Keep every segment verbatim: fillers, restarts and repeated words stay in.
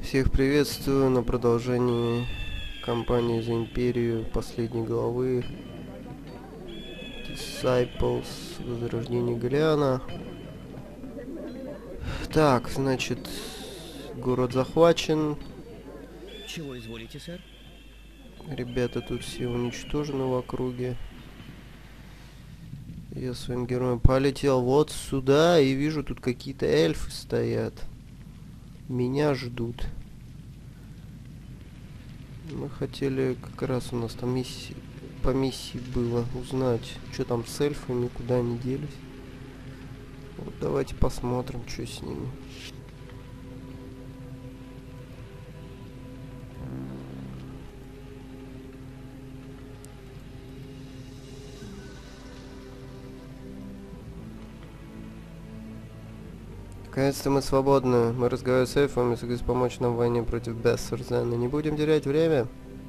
Всех приветствую на продолжении кампании за Империю последней главы Disciples, Возрождение Голиана. Так, значит, город захвачен. Чего изволите, сэр? Ребята тут все уничтожены в округе. Я своим героем полетел вот сюда и вижу, тут какие-то эльфы стоят. Меня ждут. Мы хотели, как раз у нас там миссия, по миссии было узнать, что там с эльфами, куда они делись. Вот давайте посмотрим, что с ними. Наконец-то мы свободны. Мы разговариваем с эльфами, согласны помочь нам в войне против Бессерзена. Не будем терять время.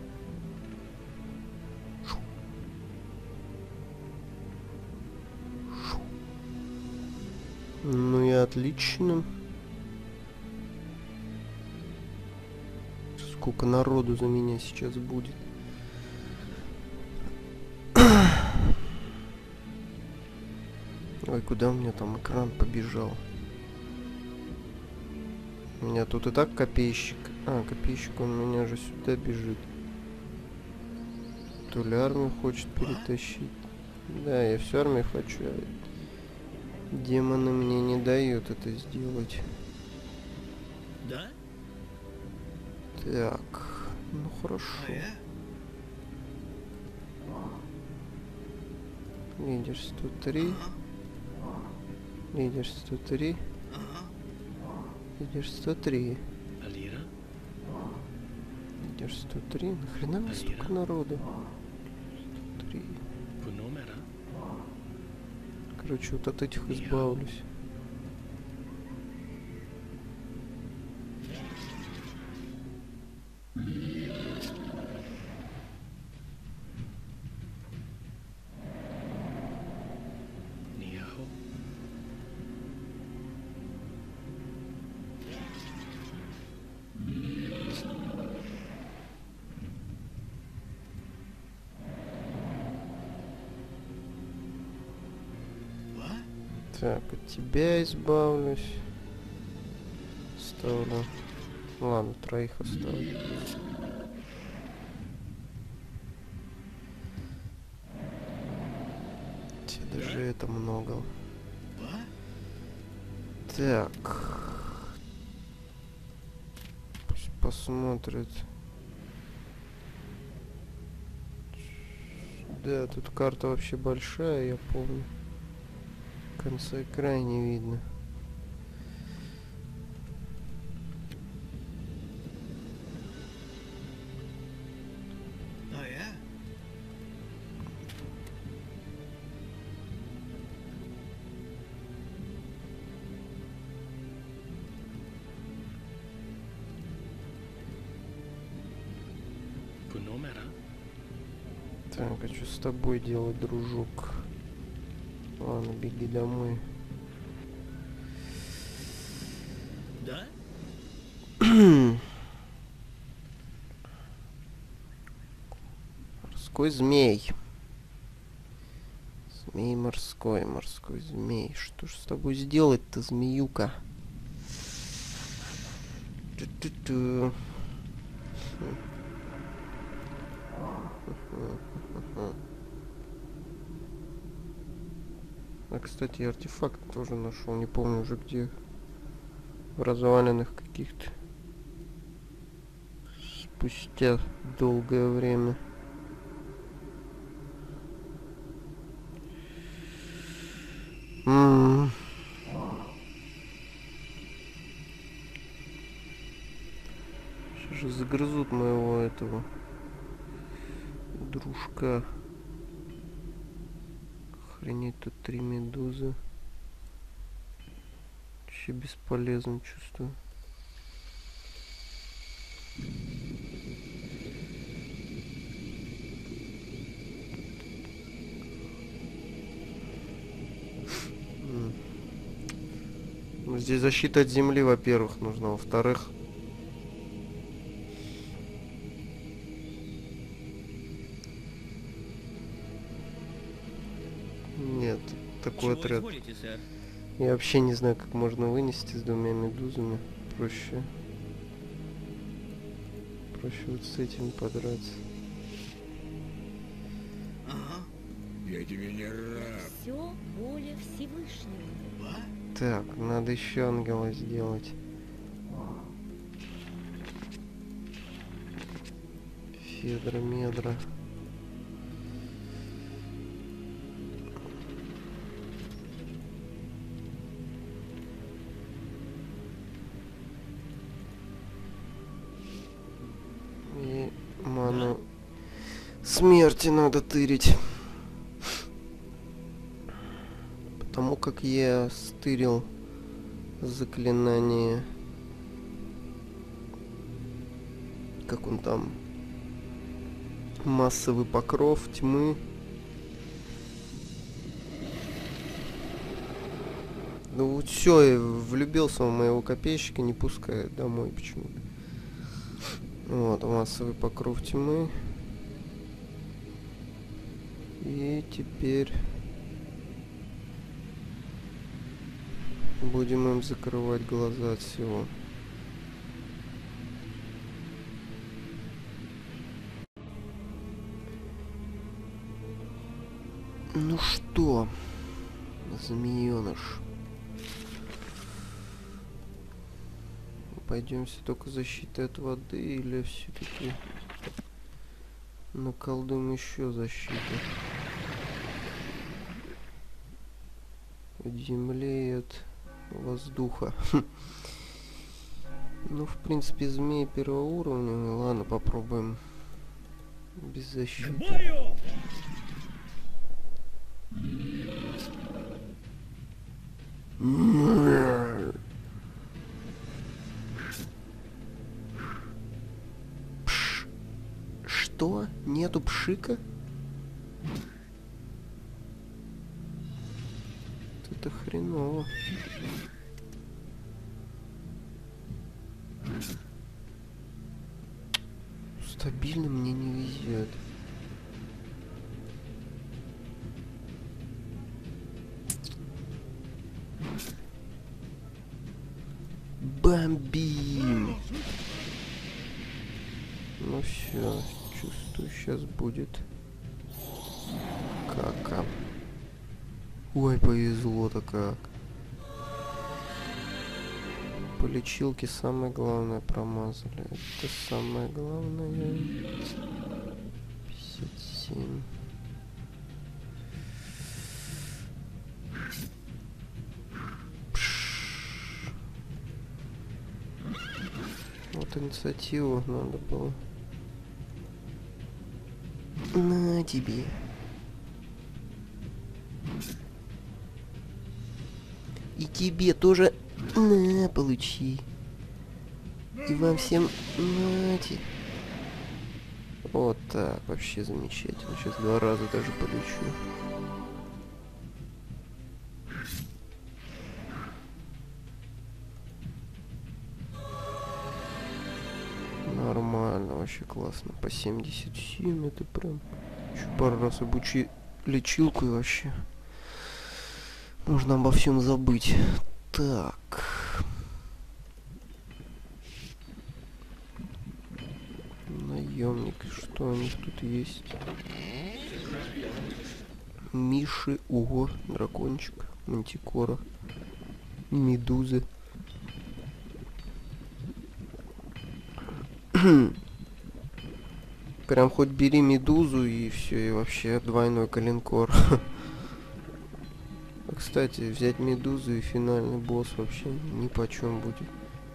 Ну и отлично. Сколько народу за меня сейчас будет. Ой, куда у меня там экран побежал? У меня тут и так копейщик. А, копейщик, он у меня же сюда бежит. То ли армию хочет перетащить. Да, я всю армию хочу. А демоны мне не дают это сделать. Да? Так, ну хорошо. Лидер сто три. Лидер сто три. Лидер сто три. Алира? Лидер сто три. Нахрена мне столько народу? сто три. По номера? Короче, вот от этих избавлюсь. Нияхо? Так, от тебя избавлюсь. Оставлю. Ладно, троих оставлю. Тебе даже это много. Так. Пусть посмотрит. Да, тут карта вообще большая, я помню. Конца экрана не видно. Oh, yeah? По номера? Так, а что с тобой делать, дружок? Ладно, беги домой. Да? Морской змей. Змей морской, морской змей. Что ж с тобой сделать-то, змеюка? Ту-ту-ту. А, кстати, артефакт тоже нашел. Не помню уже где. В развалинах каких-то. Спустя долгое время. М-м-м. Сейчас же загрызут моего этого дружка. Охренеть, тут три медузы. Вообще бесполезно чувствую. Здесь защита от земли, во-первых, нужна. Во-вторых, Нет, такой Чего отряд. изволите, сэр? Я вообще не знаю, как можно вынести с двумя медузами. Проще. Проще вот с этим подраться. Ага. Я тебе не раб. Все воля Всевышнего. Так, надо еще ангела сделать. Федра, Медра. И ману смерти надо тырить. Потому как я стырил заклинание. Как он там? Массовый покров тьмы. Ну вот все, я влюбился в моего копейщика, не пускает домой почему-то. Вот, массовый покров тьмы. И теперь будем им закрывать глаза от всего. Ну что, змеёныш, пойдемся только защитой от воды или все-таки наколдуем еще защиту от земли и от воздуха? Ну, в принципе, змеи первого уровня. Ладно, попробуем без защиты. Пш. Что? Нету пшика? Это хреново. Стабильно мне не везет. Бомбим! Ну все, чувствую, сейчас будет кака. Ой, повезло-то как. По лечилке самое главное промазали. Это самое главное. пятьдесят семь. Вот инициативу надо было. На тебе. И тебе тоже на, получи. И вам всем нате. Вот так, вообще замечательно. Сейчас два раза даже полечу. Нормально, вообще классно. По семьдесят семь, это прям... Еще пару раз обучи лечилку и вообще... Можно обо всем забыть. Так. Наемник, что у них тут есть? Миши, ого, дракончик, мантикора, медузы. Прям хоть бери медузу и все, и вообще двойной коленкор. Кстати, взять медузу и финальный босс вообще ни почем будет.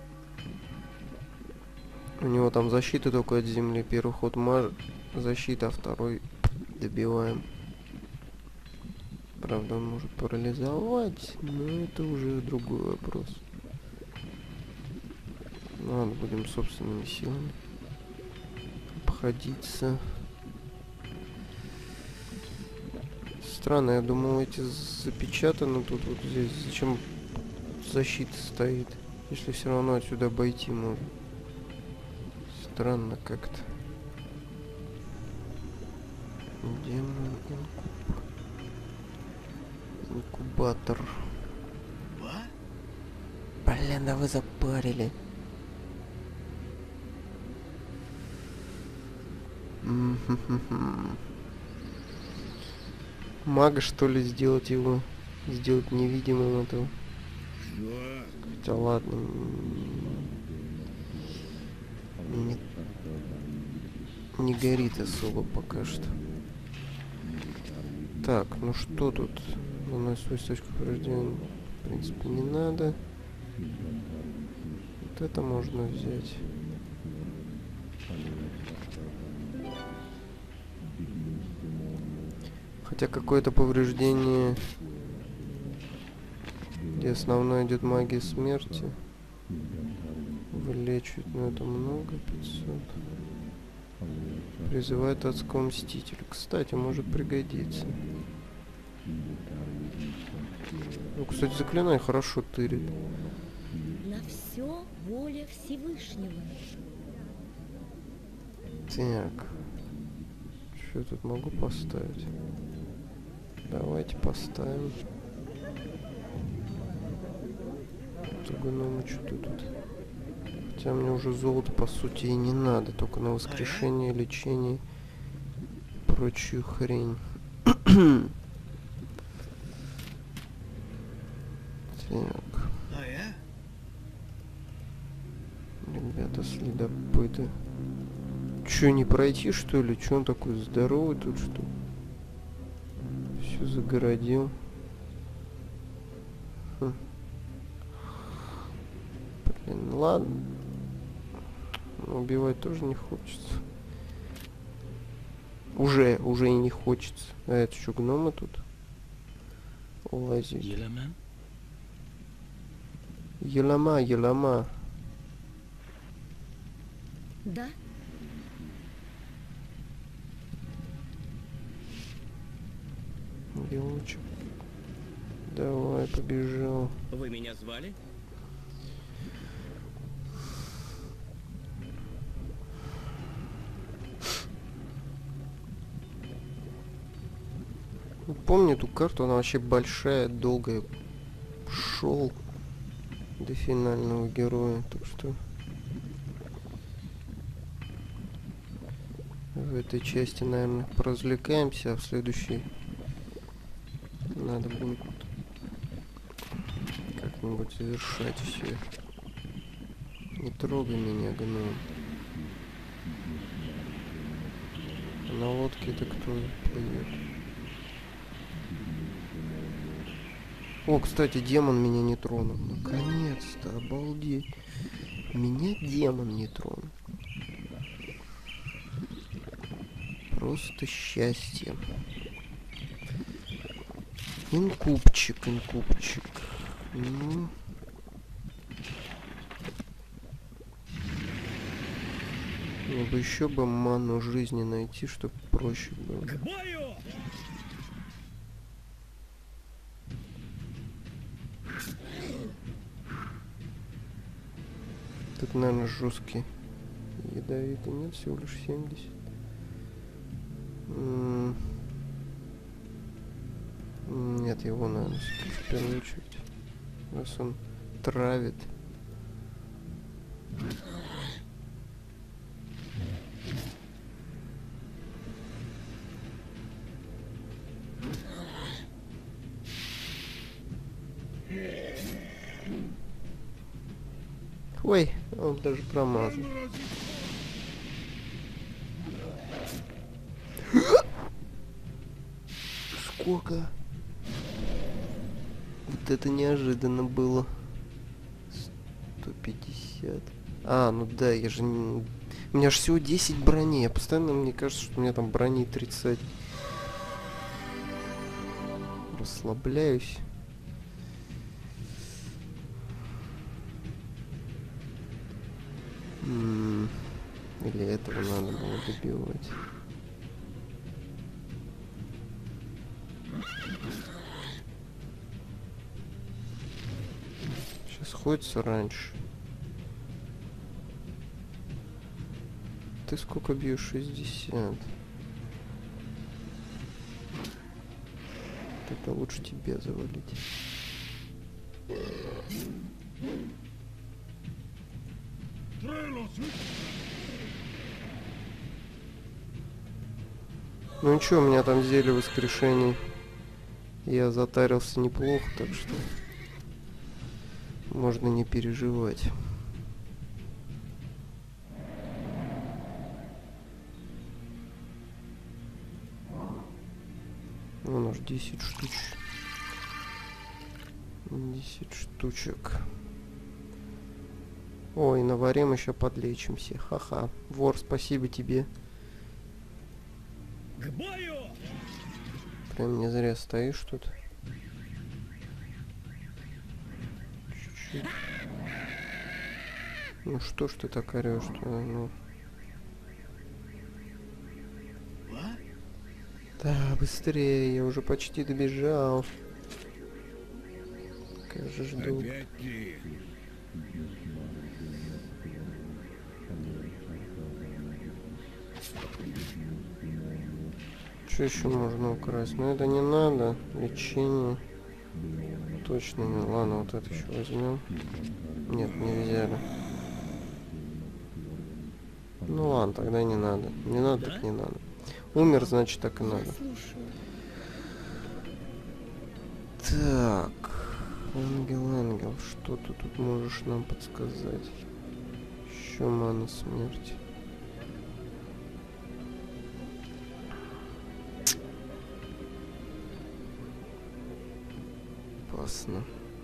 У него там защита только от земли. Первый ход маж... защита, а второй добиваем. Правда, он может парализовать, но это уже другой вопрос. Ладно, будем собственными силами обходиться. Странно, я думал, эти запечатаны тут вот здесь. Зачем защита стоит, если все равно отсюда обойти можно? Странно как-то. Демон инкуб. Инкубатор. Блин, да вы запарили. М-хм-хм-хм. Мага, что ли, сделать его? Сделать невидимым этого? Что? Хотя ладно. Не, не горит особо пока что. Так, ну что тут? У нас свой точку повреждения, в принципе, не надо. Вот это можно взять. Хотя какое-то повреждение, где основное идет магия смерти, вылечивает, но это много, пятьсот. Призывает адского мстителя. Кстати, может пригодиться. Ну, кстати, заклинание хорошо тырит. На все воля Всевышнего. Так. Что я тут могу поставить? Давайте поставим. Гномы, что тут? Хотя мне уже золото по сути и не надо, только на воскрешение, лечение и прочую хрень. Так. Ребята, следопыты. Че, не пройти, что ли? Че он такой здоровый тут, что? Все загородил. Хм. Блин, ладно. Но убивать тоже не хочется. Уже, уже и не хочется. А это что, гномы тут? Лазить. Yellowman? Елама, елама. Да, Белочек. Давай, побежал. Вы меня звали? Помню эту карту, она вообще большая, долгая. Шел до финального героя, так что в этой части, наверное, поразвлекаемся, а в следующей надо будет как-нибудь завершать все. Не трогай меня, гном. А на лодке это кто плывет? О, кстати, демон меня не тронул. Наконец-то, обалдеть. Меня демон не тронул. Просто счастье. Инкубчик, инкубчик. Ну. Надо бы еще бы ману жизни найти, чтобы проще было. К бою! Тут, наверное, жесткий. Ядовитый. Нет, всего лишь семьдесят. М. Нет, его надо в первую очередь. Раз он травит. Ой, он даже промазал. Сколько? Вот это неожиданно было. сто пятьдесят. А, ну да, я же не... У меня же всего десять брони. Я постоянно, мне кажется, что у меня там брони тридцать. Расслабляюсь. М-м, или этого надо было добивать. Сейчас ходится раньше. Ты сколько бьешь? шестьдесят. Это Да лучше тебя завалить. Ну ничего, у меня там зелье воскрешений. Я затарился неплохо, так что можно не переживать. Вон уж десять штучек. десять штучек. Ой, наварим еще подлечимся. Ха-ха. Вор, спасибо тебе. К бою! Прям не зря стоишь тут. Чуть-чуть. Ну что ж ты так орешь-то? Ну. Да, быстрее, я уже почти добежал. Как же жду. Опять ты. Что еще можно украсть? Ну это не надо. Лечение. Точно не. Ладно, вот это еще возьмем. Нет, не взяли. Ну ладно, тогда не надо. Не надо, так не надо. Умер, значит, так и Я надо. слушаю. Так. Ангел, ангел, что ты тут можешь нам подсказать? Еще мана смерти. Опасно.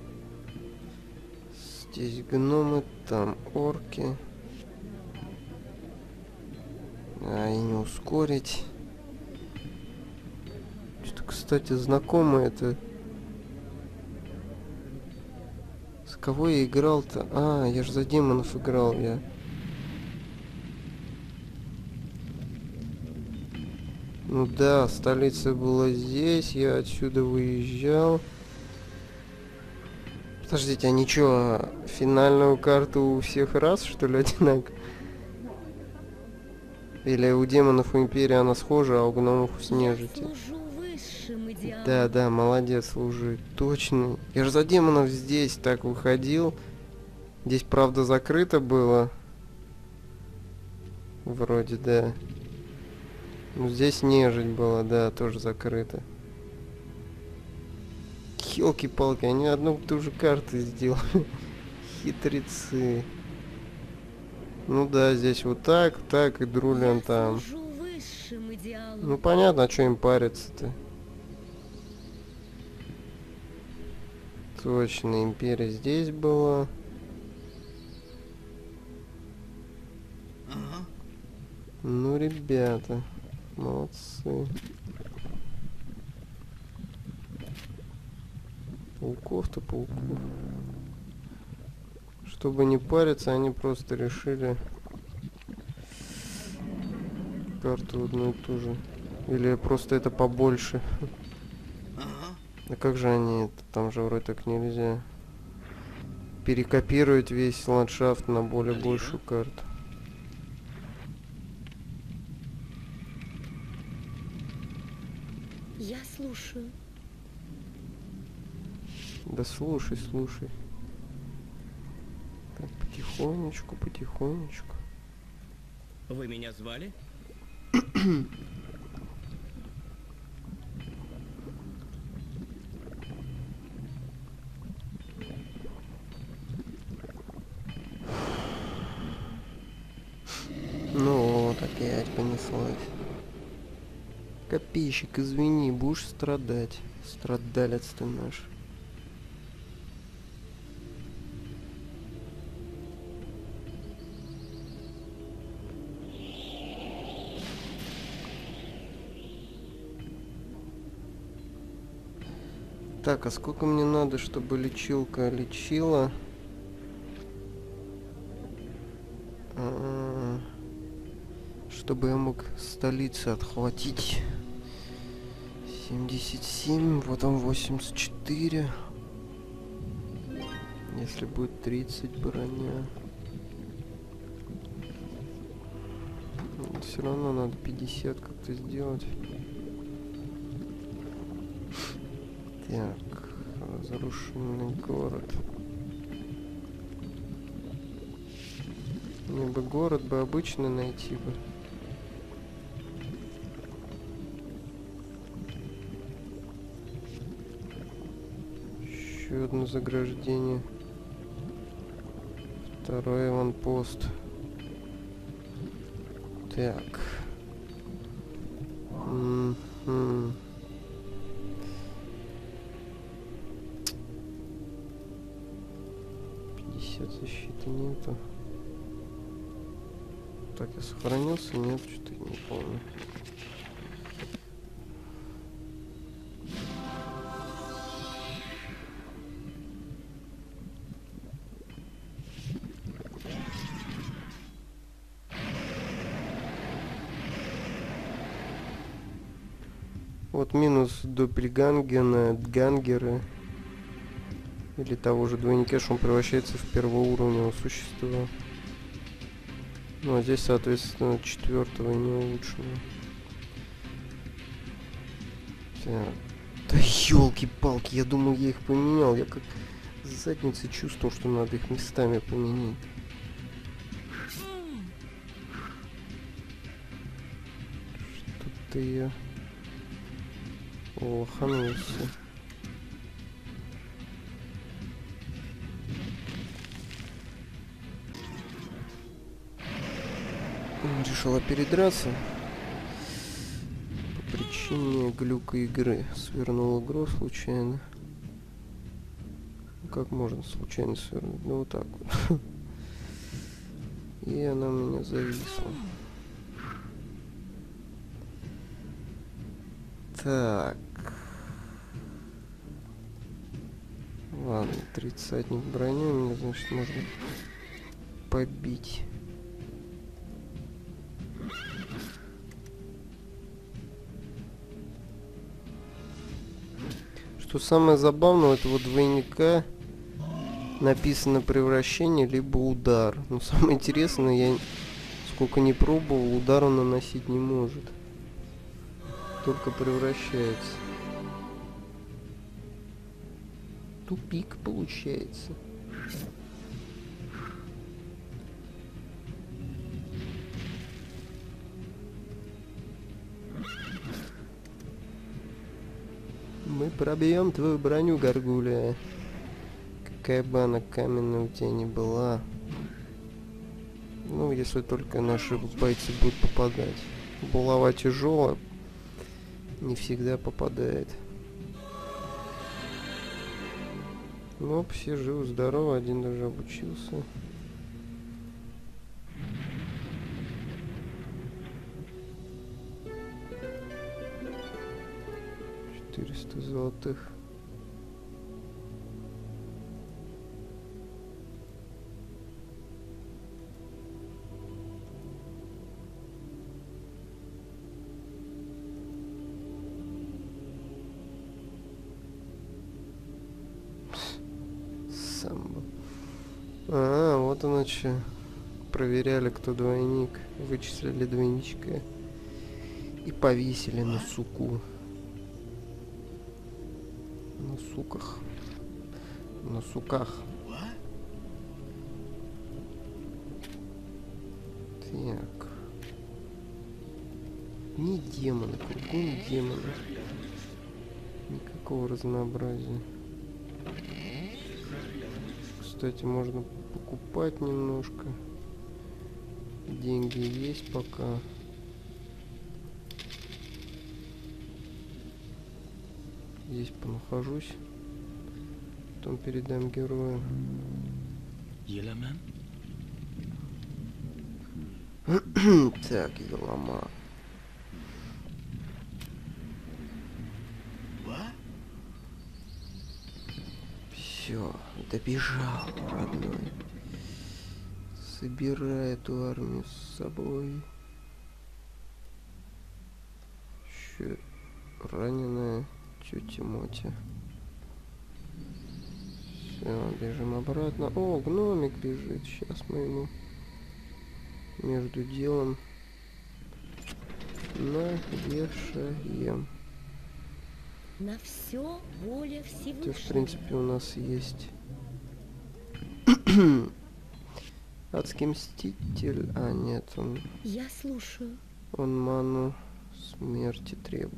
Здесь гномы, там орки. А, и не ускорить. Что-то, кстати, знакомое это. С кого я играл-то? А, я же за демонов играл, я. Ну да, столица была здесь, я отсюда выезжал. Подождите, а ничего, финальную карту у всех раз, что ли, одинаково? Или у демонов у Империи она схожа, а у гномов с Я нежити? служу высшим идеалам. Да, да, молодец, служи. Точно. Я же за демонов здесь так выходил. Здесь, правда, закрыто было. Вроде, да. Ну, здесь нежить была, да, тоже закрыто. Ёлки-палки, они одну и ту же карту сделали. Хитрецы. Ну да, здесь вот так, так и Друлиан Я там. служу высшим идеалам. Ну понятно, а что им париться-то. Точно, Империя здесь была. Ну, ребята, молодцы. Пауков-то пауков. Чтобы не париться, они просто решили карту одну и ту же. Или просто это побольше. А как же они это? Там же вроде так нельзя. Перекопировать весь ландшафт на более большую карту. Я слушаю. Да слушай, слушай. Так, потихонечку, потихонечку. Вы меня звали? Ну вот, опять понеслась. Копейщик, извини, будешь страдать. Страдалец ты наш. Так, а сколько мне надо, чтобы лечилка лечила? А, чтобы я мог столицы отхватить. семьдесят семь, потом восемьдесят четыре. Если будет тридцать броня. Все равно надо пятьдесят как-то сделать. Так, разрушенный город. Мне бы город бы обычно найти бы. Еще одно заграждение. Второй аванпост. Так. М-м. пятьдесят защиты нету. Так, я сохранился? Нет, что-то не помню. Вот минус Доппельгангена, Гангера или того же двойника, что он превращается в первоуровневого существа. Ну а здесь, соответственно, четвертого не улучшено. Так. Да елки-палки, я думал, я их поменял. Я как с задницы чувствовал, что надо их местами поменять. Что-то я лоханулся. Решила передраться по причине глюка игры. Свернул игру случайно. Ну, как можно случайно свернуть? Ну вот так вот. И она у меня зависла. Так. Ладно, тридцатник брони у меня, значит, можно побить. Что самое забавное, у этого двойника написано превращение либо удар. Но самое интересное, я сколько не пробовал, удар он наносить не может. Только превращается. Тупик получается. Мы пробьем твою броню, Горгулья. Какая бы она каменная у тебя не была. Ну, если только наши бойцы будут попадать. Булава тяжелая. Не всегда попадает. Ну, все живы-здоровы. Один даже обучился. четыреста золотых. Самбо. А, вот оно че. Проверяли, кто двойник. Вычислили двойничка. И повесили на суку. На суках. На суках. Так. Не демоны, кругом демоны. Никакого разнообразия. Кстати, можно покупать немножко. Деньги есть пока. Здесь понахожусь. Потом передам герою. Yellowman? Так, Елама. Все, добежал, родной. Собирай эту армию с собой. Еще раненая тетя Мотя. Все, бежим обратно. О, гномик бежит. Сейчас мы ему между делом навешаем. На все воля Хотя, в Всевышнего. принципе, у нас есть адский мститель. А, нет, он, Я слушаю. он ману смерти требует.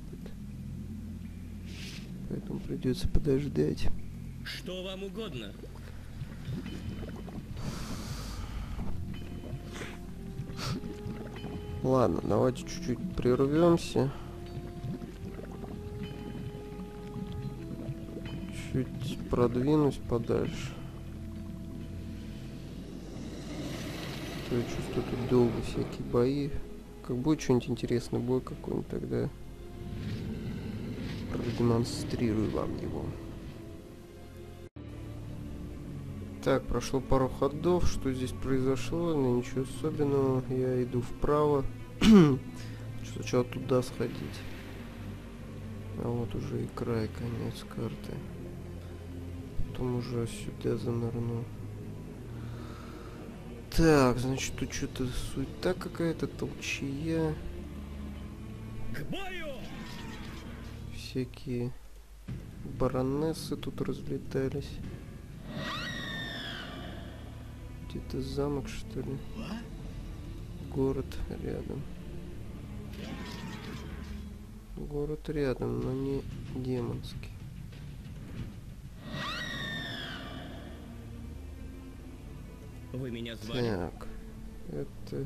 Поэтому придется подождать. Что вам угодно? Ладно, давайте чуть-чуть прервемся. Чуть продвинусь подальше. То я чувствую, тут долго всякие бои. Как будет что-нибудь интересный бой какой-нибудь, тогда продемонстрирую вам его. Так, прошло пару ходов. Что здесь произошло? Ну, ничего особенного. Я иду вправо. Сначала туда сходить. А вот уже и край, конец карты. Потом уже сюда занырну. Так, значит, тут что-то суета какая-то, толчья. К бою! Всякие баронессы тут разлетались. Где-то замок, что ли? Город рядом. Город рядом, но не демонский. Вы меня звали? Так, это...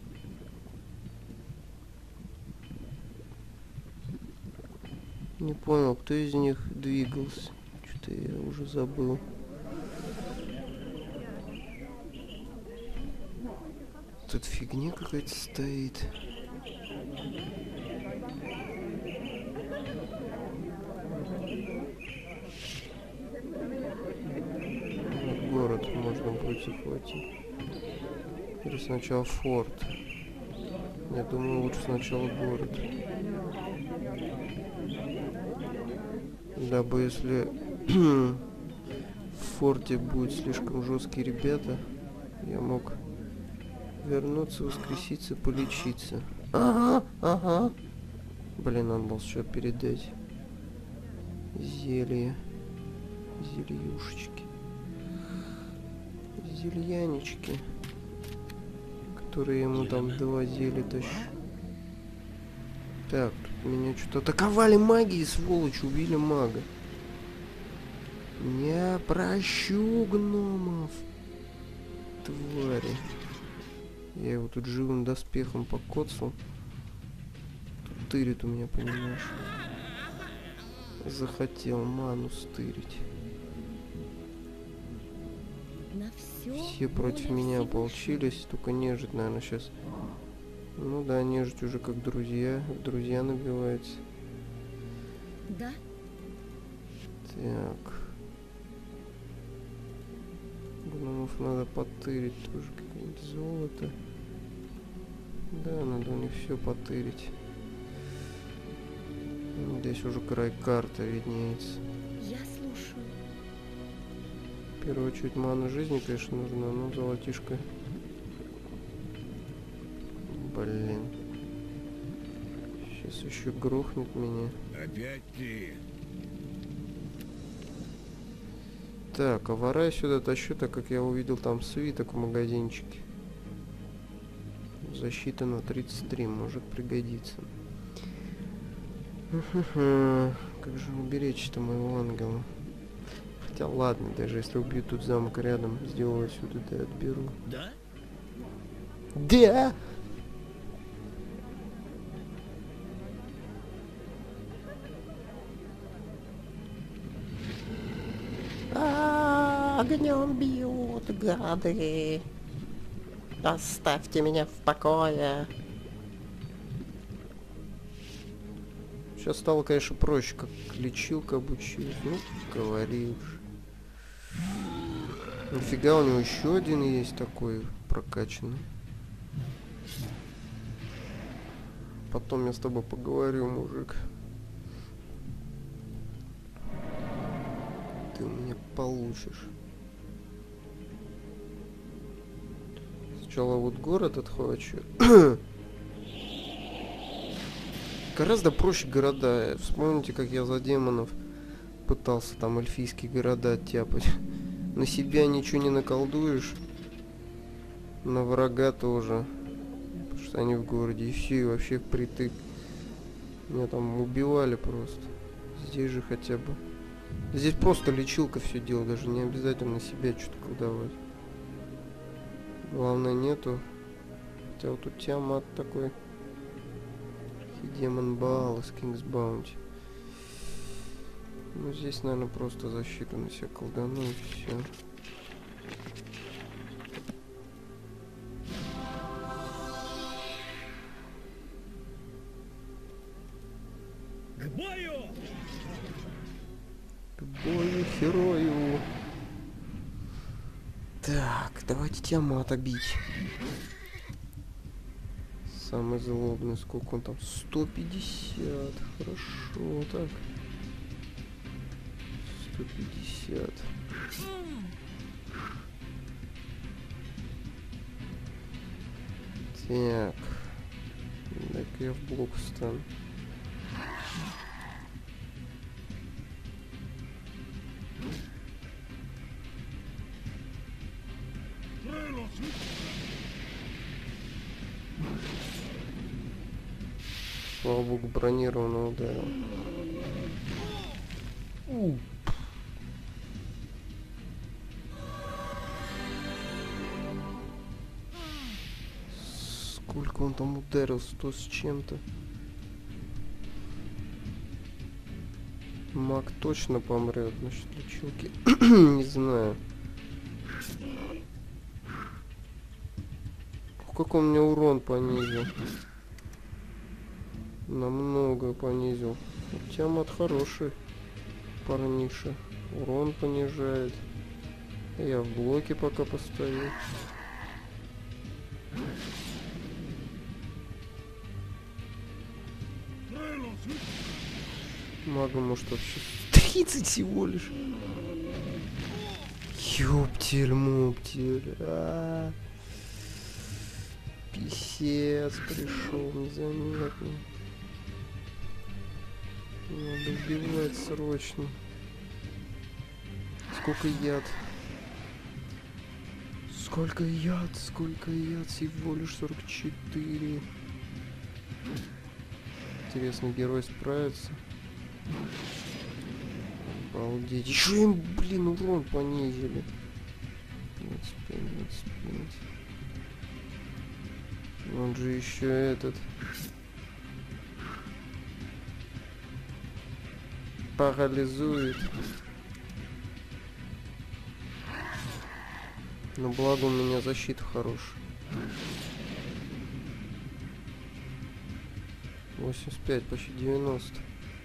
Не понял, кто из них двигался. Что-то я уже забыл. Тут фигня какая-то стоит. Вот город можно будет захватить. Или сначала форт. Я думаю, лучше сначала город. Дабы если в форте будут слишком жесткие ребята, я мог вернуться, воскреситься, полечиться. Ага, ага. Блин, надо было что передать. Зелье. Зельюшечки. Зельянички. Которые ему там два зелья тащу. Так, тут меня что-то атаковали магией, сволочь, убили мага. Не прощу гномов. Твари. Я его тут живым доспехом покоцал. Тут тырит у меня, понимаешь. Захотел ману стырить. На все Все против меня ополчились, только нежить, наверное, сейчас. Ну да, нежить уже как друзья. Друзья набивается. Да, Так. Гномов надо потырить тоже, какое-нибудь золото. Да, надо у них все потырить. Здесь уже край карты виднеется. я слушаю. В первую очередь ману жизни, конечно, нужна, но золотишко. Блин. Сейчас еще грохнет меня. Опять ты. Так, а вора я сюда тащу, так как я увидел там свиток в магазинчике. Защита на тридцать три, может пригодиться. Как же уберечь-то моего ангела? Хотя ладно, даже если убью тут замок рядом, сделаю сюда, да отберу. Да? Да! Огнем бьют, гады. Оставьте меня в покое. Сейчас стало, конечно, проще, как лечилка обучилась. Ну, говори уж. Нифига, у него еще один есть такой прокачанный. Потом я с тобой поговорю, мужик. Ты у меня получишь. Сначала вот город отхвачу. Гораздо проще города. Вспомните, как я за демонов пытался там эльфийские города оттяпать. На себя ничего не наколдуешь. На врага тоже. Потому что они в городе. И все, и вообще впритык. Меня там убивали просто. Здесь же хотя бы. Здесь просто лечилка все дело. Даже не обязательно на себя что-то колдовать. Главное нету. Хотя вот тут Тиамат такой. Демон Баал из King's Bounty. Ну здесь, наверное, просто защиту на себя колдану и все. К бою! К бою, герою. Так, давайте Тиамата бить. Самый злобный, сколько он там? сто пятьдесят. Хорошо, так. сто пятьдесят. Так. Дай-ка я в блок встану. Слава богу, бронированно ударил. У. Сколько он там ударил? Сто с чем-то. Маг точно помрет насчет лечилки. Не знаю. Как он мне урон понизил. Намного понизил. Тиамат хороший парниша. Урон понижает. Я в блоке пока постою. Мага может вообще тридцать всего лишь. Ёптель-моптель. А -а -а. Писец пришел незаметно. Надо убивать срочно. Сколько яд? Сколько яд? Сколько яд? Всего лишь сорок четыре. Интересно, герой справится? Обалдеть. Еще им, блин, урон понизили. двадцать пять, двадцать пять. Он же еще этот... парализует. Но благо у меня защита хорошая. восемьдесят пять, почти девяносто.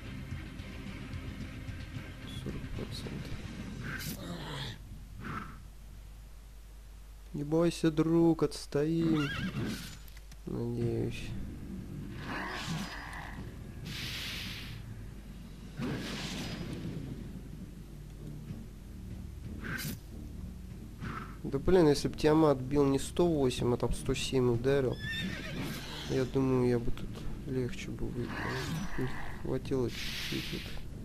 сорок процентов. Не бойся, друг, отстоим. Надеюсь. Да блин, если бы Тиамат бил не сто восемь, а там сто семь ударил, я думаю, я бы тут легче бы выиграл. Не хватило чуть-чуть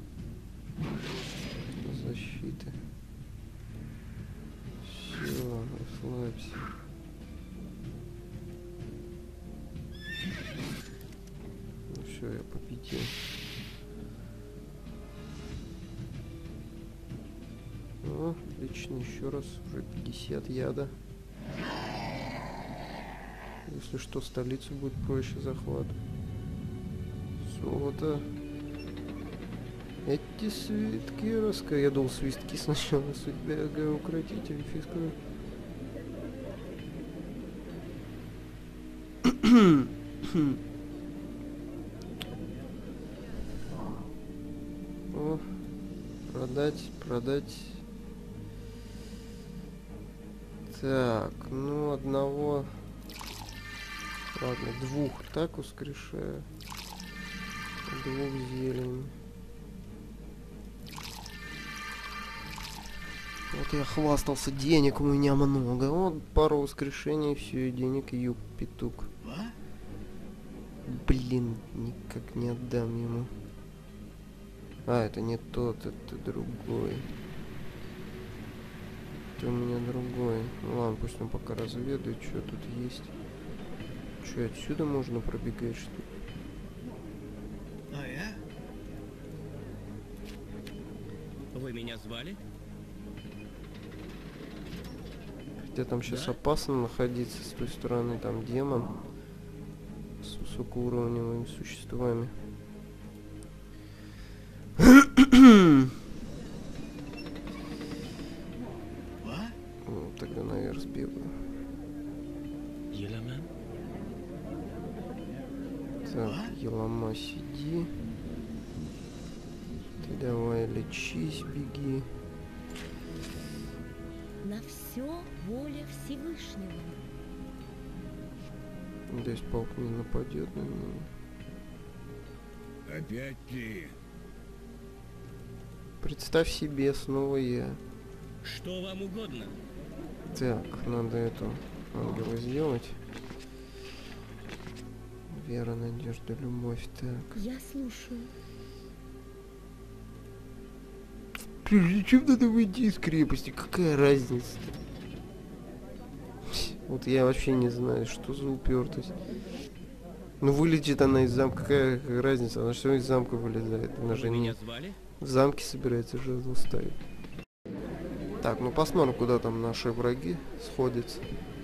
защиты. Все, расслабься. Ну все, я победил. О, отлично, еще раз, уже пятьдесят яда. Если что, столицу будет проще захват. Золото. Эти свитки раска... Я думал, свистки сначала. Судьбе укротитель, фискую. О, продать, продать. Так, ну одного, ладно, двух так ускрешаю, двух зелень. Вот я хвастался, денег у меня много, вот пару воскрешений, все, и денег юг-петук. Блин, никак не отдам ему. А, это не тот, это другой. Это у меня другой. Ну ладно, пусть он пока разведает, что тут есть. Что, отсюда можно пробегать, что ли? А я? Вы меня звали? Хотя там сейчас Да? опасно находиться с той стороны, там демон с высокоуровневыми существами. А? Ну, тогда наверх сбегаю. Yellowman? Так, Елома, сиди. Ты давай лечись, беги. На все воля Всевышнего. Надеюсь, паук не нападет на меня. Опять ты. Представь себе, снова я. Что вам угодно? Так, надо эту ангела сделать. Вера, надежда, любовь. Так. Я слушаю. Прежде чем надо выйти из крепости, какая разница? Вот я вообще не знаю, что за упертость. Ну вылетит она из замка, какая разница? Она что из замка вылезает? Она же Вы не меня звали? в замке собирается жезл ставить. Так, ну посмотрим, куда там наши враги сходятся.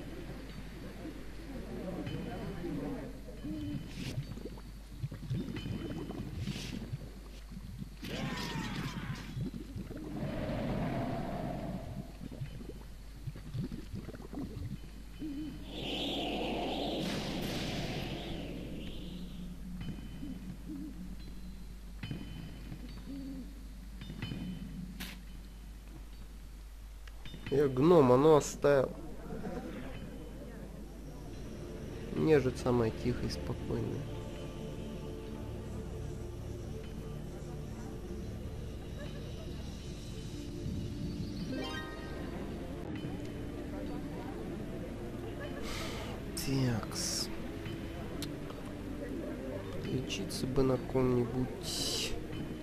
Я гном, оно оставил. Нежить самая тихая и спокойная. Такс. Лечиться бы на ком-нибудь.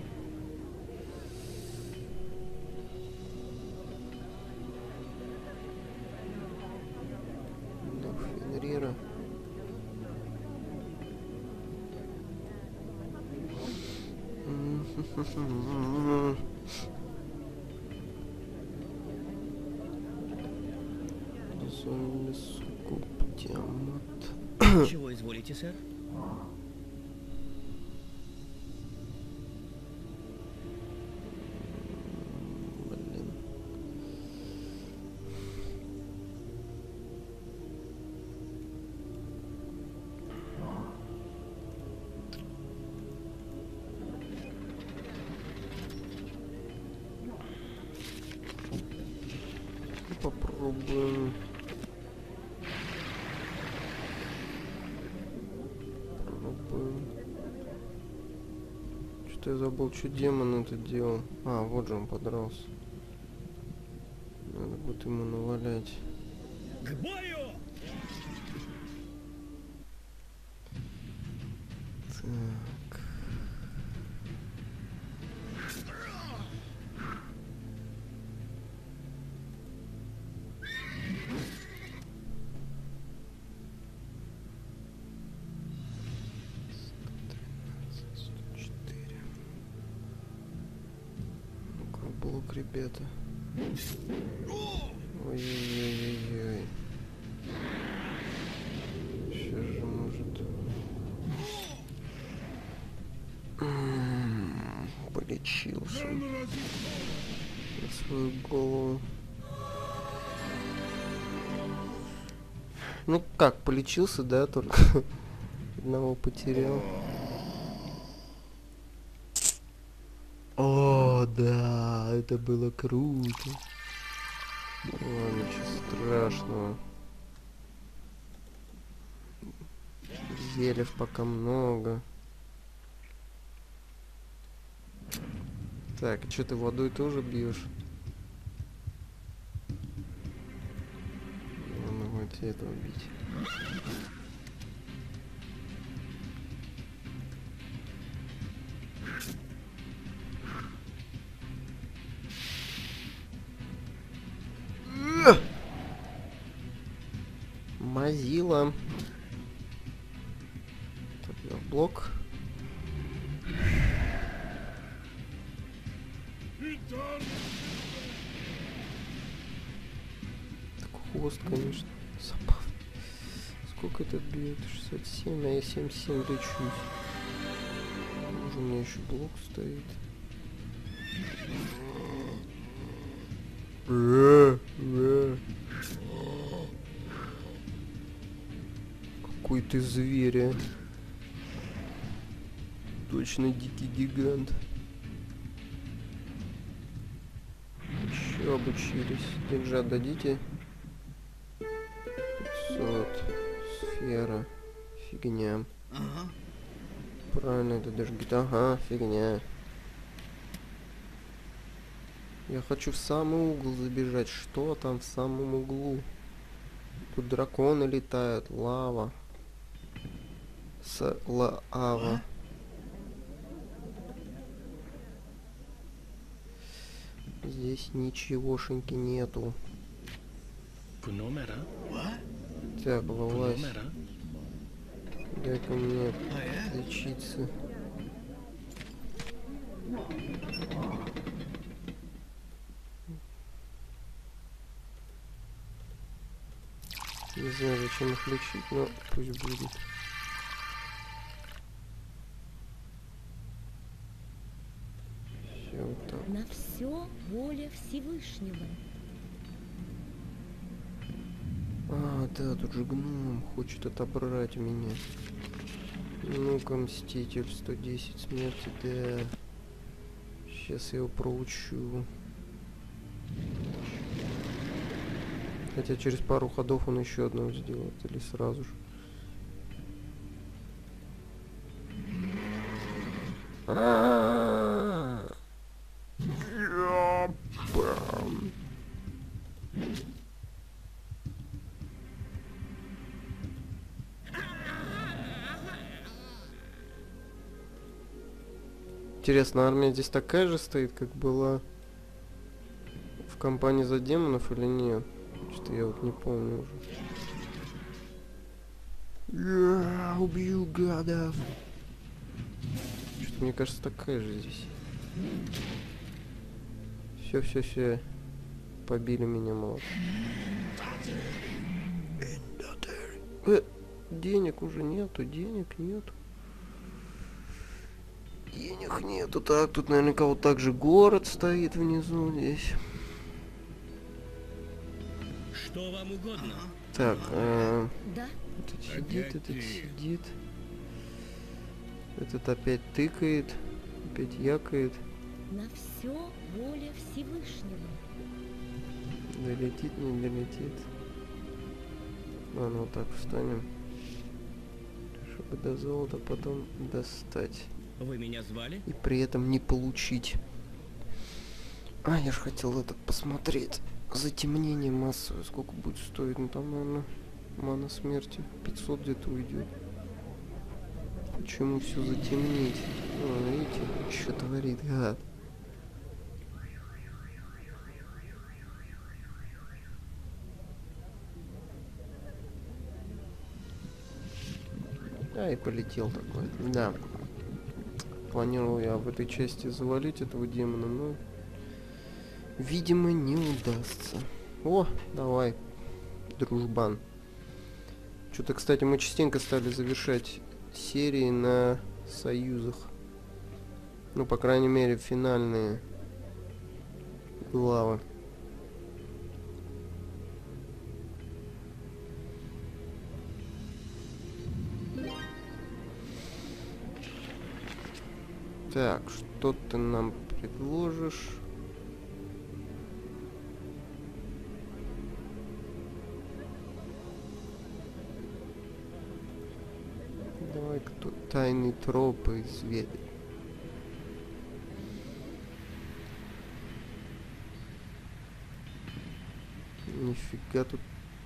Дух Фенрира. Зомби скуп Тиамат. Чего изволите, сэр? Блин. Попробуем. Попробуем. Что-то я забыл, что демон это делал. А, вот же он подрался. Надо будет ему навалять. К бою! Так. сто четыре. Ну-ка, блок, ребята. Ой-ой-ой-ой-ой. Сейчас же может... М, Полечился на свою голову. Ну как, полечился, да, только одного потерял. О, да, это было круто. Ладно, ничего страшного. Зельев пока много. Так, что ты водой тоже бьешь? Ладно, вот этого бить. дела. Так, я в блок. Так, хвост, конечно. Забавно. Сколько это бьет? шестьдесят семь, а я семьдесят семь лечусь. Уже у меня еще блок стоит. Э, э. Какой ты зверь, а. Точно дикий гигант. Еще обучились. Деньжа дадите? пятьсот. Сфера. Фигня. Ага. Правильно, это даже говорит, ага, фигня. Я хочу в самый угол забежать. Что там в самом углу? Тут драконы летают, лава. С лава. Здесь ничегошеньки нету. Пуномера? Так, вылазь. Пуномера? Дай-ка мне лечиться. Не знаю, зачем их лечить, но пусть будет. Все вот так. На все воля Всевышнего. А, да, тут же гном хочет отобрать у меня. Ну-ка, мститель сто десять смерти, да. Сейчас я его проучу. Хотя через пару ходов он еще одного сделает, или сразу же. А-а-а! Бам! Интересно, армия здесь такая же стоит, как была в кампании за демонов или нет? Что-то я вот не помню уже. Я убью гадов. Что-то мне кажется такая же здесь. Все, все, все. Побили меня, мало. Э, денег уже нету, денег нету. Денег нету. Так, тут наверняка вот так же город стоит внизу здесь. Что вам угодно? Так, э, Да, этот сидит, Опять этот ты. сидит. Этот опять тыкает, опять якает. на все воля Всевышнего. Долетит, не долетит. Ладно, вот так встанем. Чтобы до золота потом достать. Вы меня звали? И при этом не получить. А, я же хотел этот посмотреть. Затемнение массовое. Сколько будет стоить? Ну там, наверное, мана смерти. пятьсот где-то уйдет. Почему все затемнить? А, видите, что творит гад. А, и полетел такой. Да. Планировал я в этой части завалить этого демона, но, видимо, не удастся. О, давай, дружбан. Что-то, кстати, мы частенько стали завершать серии на союзах. Ну, по крайней мере, финальные главы. Так, что ты нам предложишь? Давай-ка тут тайные тропы изведать. Нифига тут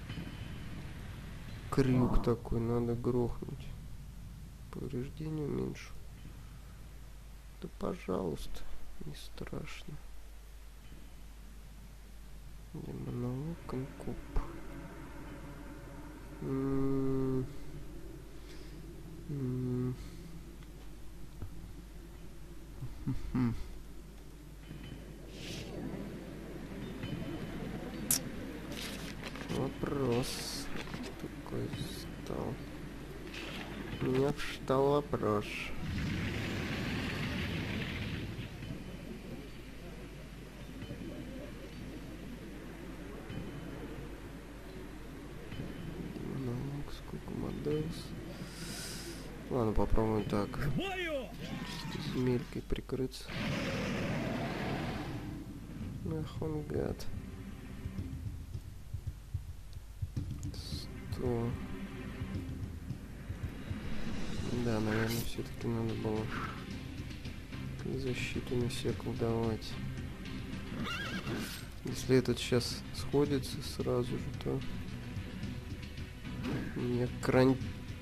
крюк такой, надо грохнуть. Повреждение уменьшу. Да пожалуйста, не страшно. Демонолог, инкуб. М, м. Мгм. Вопрос такой стал. У меня встал вопрос. Ну, сколько моделс? Ладно, попробуем так. К бою! Земелькой прикрыться. Ах, он гад. Сто. Да, наверное, все-таки надо было защиту на себя колдовать. Если этот сейчас сходится сразу же, то мне крантец.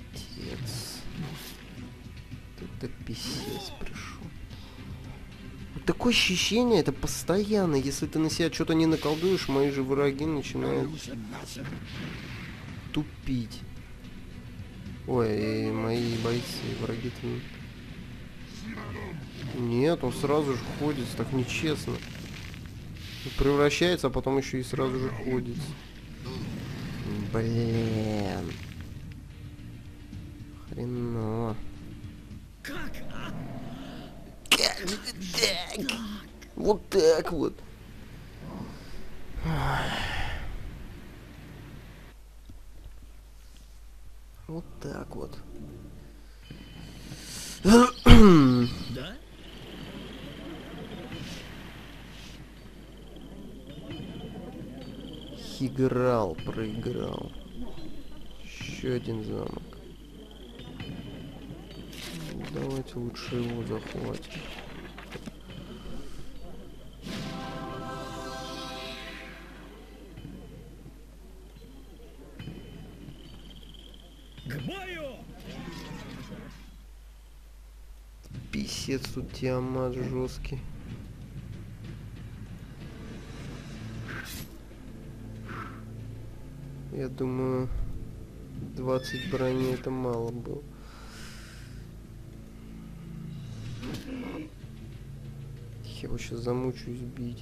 Это писец пришел. Вот такое ощущение, это постоянно. Если ты на себя что-то не наколдуешь, мои же враги начинают тупить. Ой, и мои бойцы, враги-то... Нет, он сразу же ходит, так нечестно. Превращается, а потом еще и сразу же ходит. Блин. Хреново. Как? А? Как же так? Вот так вот. Вот так вот. Да? Играл, проиграл. Еще один замок. Давайте лучше его захватим. К бою! Писец тут Тиамат жесткий. Я думаю, двадцать брони это мало было. Я его сейчас замучаюсь бить.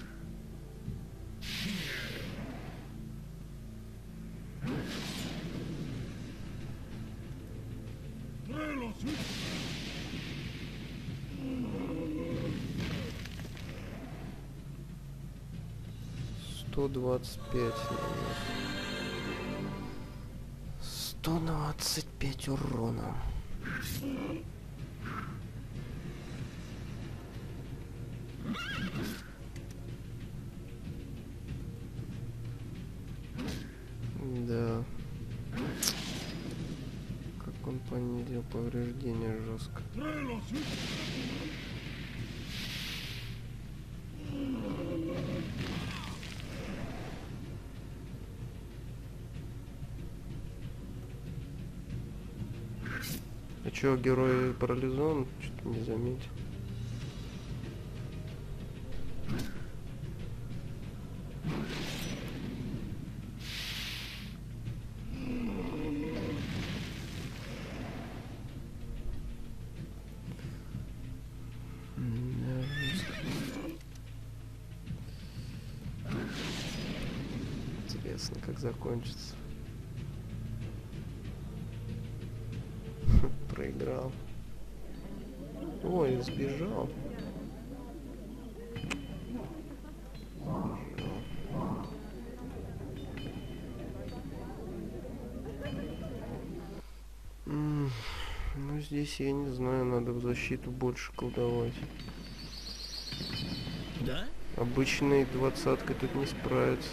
сто двадцать пять. сто двадцать пять урона. Да. Как он понизил повреждения жестко. А чё, герой парализован? Что-то не заметил. Да, жестко. Интересно, как закончится. Проиграл. Ой, сбежал. М, Ну, здесь я не знаю, надо в защиту больше колдовать. Да? Обычной двадцаткой тут не справится.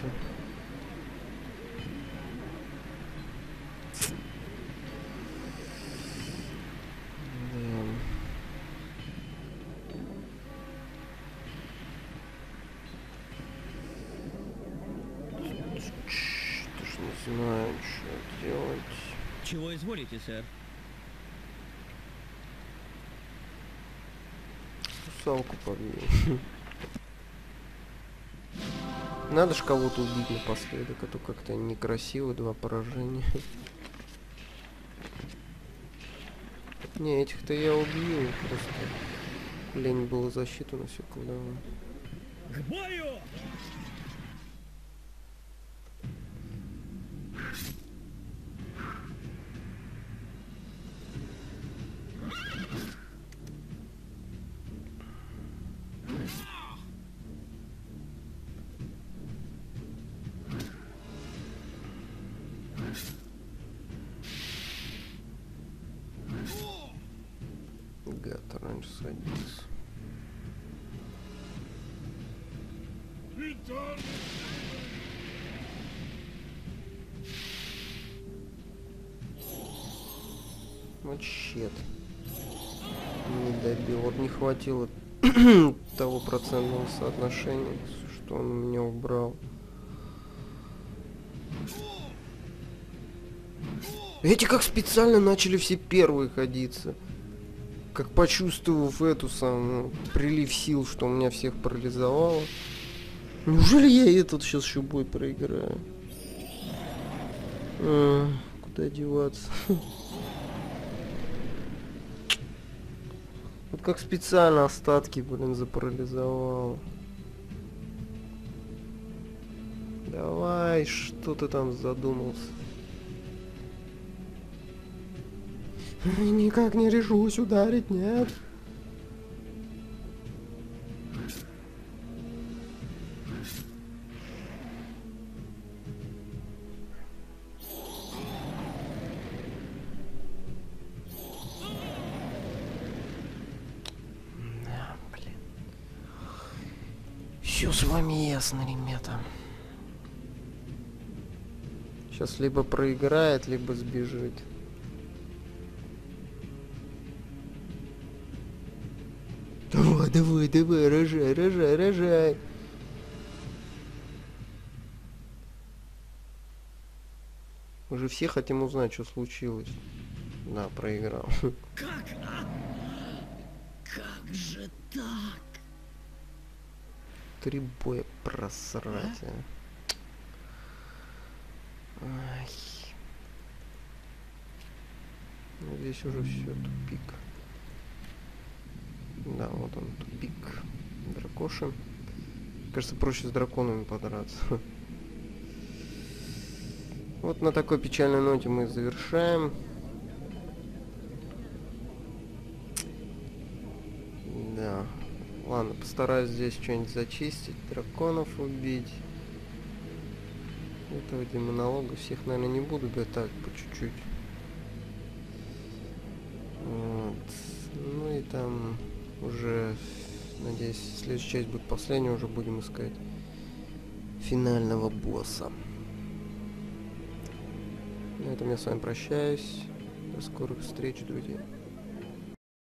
Да. Даже не знаю, что делать. Чего изволите, сэр? Русалку побил. Надо ж кого-то убить напоследок, а то как-то некрасиво, два поражения. Не, этих-то я убью, просто лень было защиту на все колдовать. К бою! Гад раньше садится. Вот щет. Не добил. Вот не хватило того процентного соотношения, что он у меня убрал. Эти как специально начали все первые ходиться. Как почувствовав эту самую прилив сил, что у меня всех парализовало. Неужели я этот сейчас еще бой проиграю? А, куда деваться? Вот как специально остатки, блин, запарализовал. Давай, что ты там задумался? Никак не решусь ударить, нет. Да, блин. Все с вами ясно, ребята. Сейчас либо проиграет, либо сбежит. Давай, давай, давай, рожай, рожай, рожай. Мы же все хотим узнать, что случилось. Да, проиграл. Как? А? Как же так? Три боя просрать, а. Ай. Ну, здесь уже все, тупик. Да, вот он, тупик. Дракоши. Кажется, проще с драконами подраться. Вот на такой печальной ноте мы завершаем. Да. Ладно, постараюсь здесь что-нибудь зачистить. Драконов убить. Этого демонолога всех, наверное, не буду. Да так, по чуть-чуть. Вот. Ну и там уже, надеюсь, следующая часть будет последняя. Уже будем искать финального босса. На этом я с вами прощаюсь. До скорых встреч, друзья.